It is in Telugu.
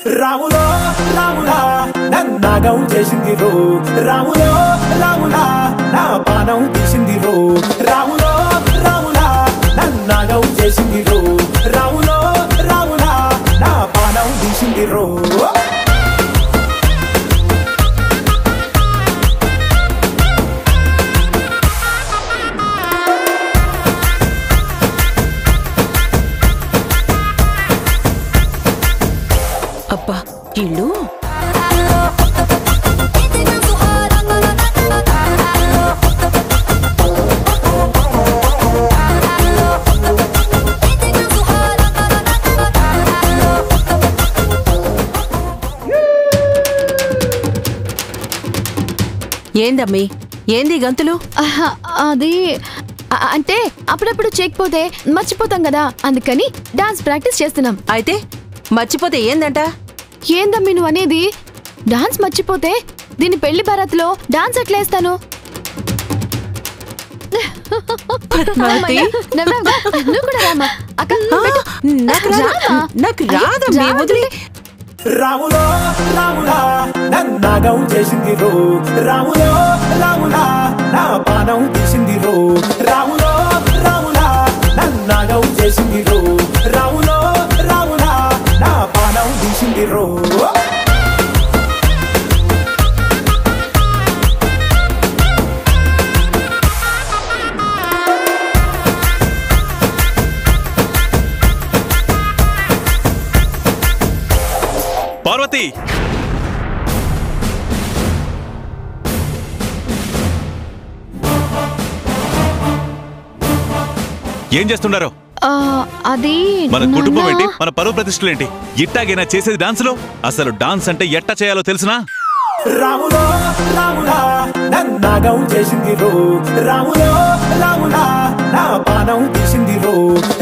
రాములో రాములా నన్నాగం చేసింది రో రాములో రాములా నా పానం తీసింది రో రాములో రాములా నన్నాగం చేసింది రో రాములో రాములా నా పానం తీసింది రో అబ్బా ఇల్లు ఏందమ్మి ఏంది గంతులు? అది అంటే అప్పుడప్పుడు చేయకపోతే మర్చిపోతాం కదా, అందుకని డాన్స్ ప్రాక్టీస్ చేస్తున్నాం. అయితే మర్చిపోతే ఏందంట? ఏందమ్మి నువ్వు అనేది? డాన్స్ మర్చిపోతే దీని పెళ్లి భారత్లో డాన్స్ ఎట్లేస్తాను? రాములో రాములా నన్నాగం చేసింది రో రాములో రాములా నా పానం తీసింది రో రాములో రాములా నన్నాగం చేసింది రో రాములో రాములా నా పానం తీసింది రో పార్వతి ఏం చేస్తున్నారు? అది మన కుటుంబం ఏంటి, మన పరువు ప్రతిష్టలు ఏంటి? ఇట్టాగైనా చేసేది డాన్స్ లో? అసలు డాన్స్ అంటే ఎట్టా చేయాలో తెలుసునా? రాములో రాములా నన్నాగం చేసింది రో రాములో రాములా నా పానం తీసింది రో